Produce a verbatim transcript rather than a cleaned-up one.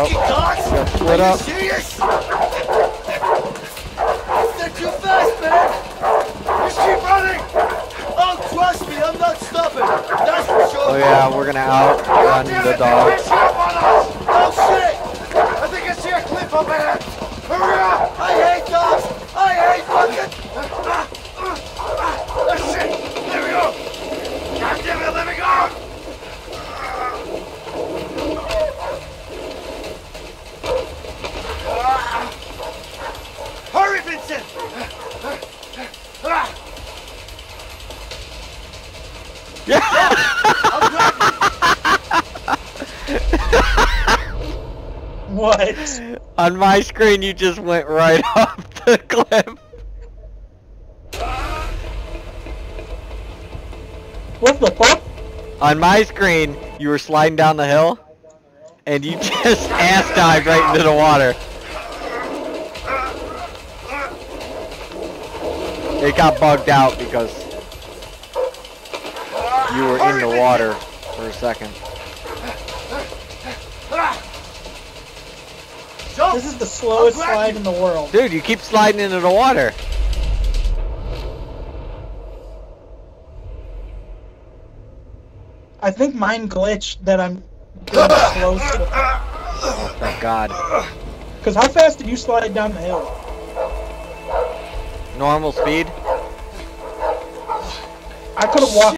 fucking dogs? got split Are you up. serious? They're too fast, man. Just keep running. Oh, trust me, I'm not stopping. That's for sure. Oh yeah, we're gonna outrun the dog. Oh shit! I think I see a cliff up ahead. Hurry up! I hate dogs. I hate fucking. Ah, ah, ah, shit! There we go. God damn it! Let me go. Hurry, Vincent! What? On my screen, you just went right off the cliff. What the fuck? On my screen, you were sliding down the hill, and you just ass dived right into the water. It got bugged out because you were in the water for a second. This is the slowest slide in the world. Dude, you keep sliding into the water. I think mine glitched that I'm doing slow slide. Oh, thank God. Cause how fast did you slide down the hill? Normal speed? I could have walked